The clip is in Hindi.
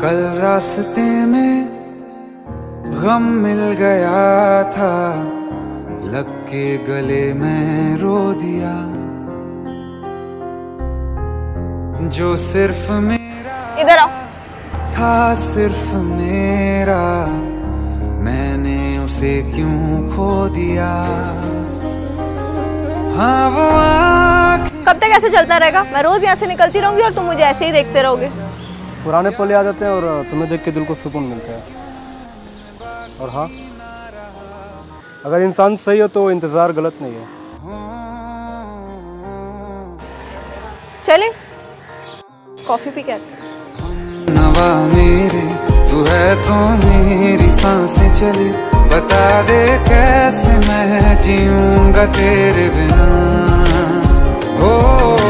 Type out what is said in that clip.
कल रास्ते में गम मिल गया था, लग के गले में रो दिया। जो सिर्फ मेरा इधर आओ था, सिर्फ मेरा, मैंने उसे क्यों खो दिया। हाँ वो कब तक ऐसे चलता रहेगा? मैं रोज यहाँ से निकलती रहूंगी और तुम मुझे ऐसे ही देखते रहोगे। पुराने पल याद आते हैं और तुम्हें देख के दिल को सुकून मिलता है। और हाँ, अगर इंसान सही हो तो इंतजार गलत नहीं है। चले कॉफी पी के आते। नवा मेरे तू है तो मेरी सांसें चले, बता दे कैसे मैं जीऊंगा तेरे बिना। हो